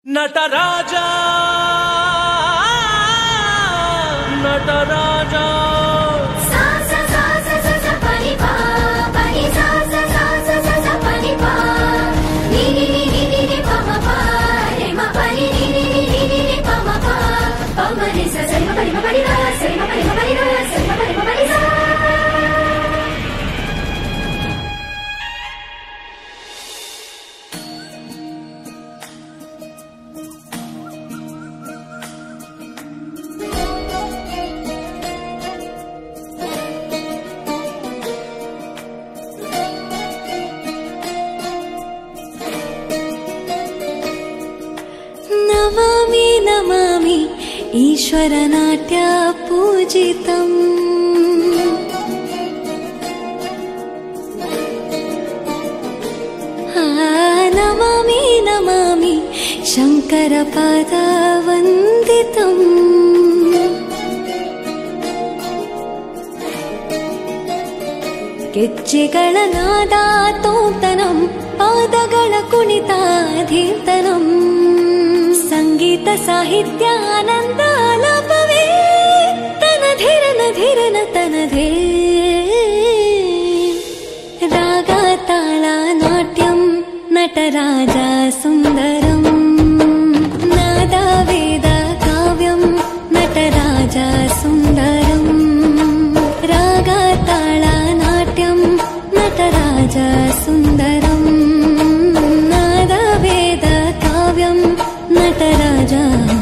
ನಟರಾಜ ನಟರಾಜ नमामि नमामि ईश्वरनाट्य पूजितम् नमामि नमामि शङ्करपादवन्दितम् ಗೆಜ್ಜೆಗಳ ನಾದ ತೋಂತನಂ ಪಾದಗಳ ಕುಣಿತಾಧೀರ್ತನಂ ಸಂಗೀತ ಸಾಹಿತ್ಯ ಆನಂದ ಆಲಾಪವೇ ತನಧಿರನ ಧಿರನ ತನಧೇ ರಾಗ ತಾಳ ನಾಟ್ಯಂ ನಟರಾಜ ಸುಂದರಂ ನಾದ ವೇದ ಕಾವ್ಯಂ ನಟರಾಜ ಸುಂದರಂ ರಾಗ ತಾಳ ನಾಟ್ಯಂ ನಟರಾಜ ಸುಂದರಂ ನಾದ ವೇದ ಕಾವ್ಯಂ ನಟರಾಜ